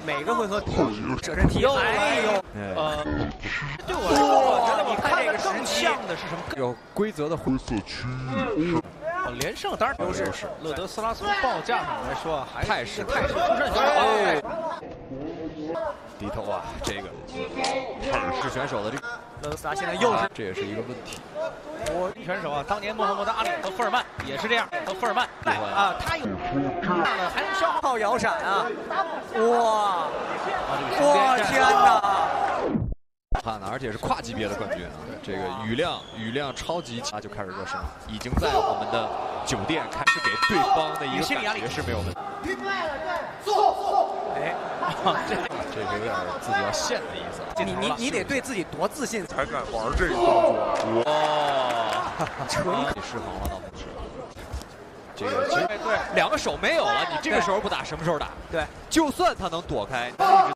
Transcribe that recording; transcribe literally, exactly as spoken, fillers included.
每个回合舍身踢，哎呦，呃，对我来说，我觉得你看这个更像的是什么？ 有规则的灰色区域。 连胜当然优势是勒德斯拉从报价上来说还态势态势出身选手。 哎，低头啊，这个态势选手的这个勒德斯拉现在又是， 这也是一个问题。 我选手啊，当年穆罕默德阿里和赫尔曼也是这样，和赫尔曼啊，他有大了还能消耗摇闪啊，哇，哇天哪！ 看呢，而且是跨级别的冠军啊！这个雨量，雨量超级强，就开始热身，已经在我们的酒店开始给对方的一个感觉是没有问题。 哎， 这这是有点自己要陷的意思。 你你你得对自己多自信才敢玩这个动作。 哦，纯你失衡了，到目前。这个其实对两个手没有了，你这个时候不打，什么时候打？ 对， 就算他能躲开。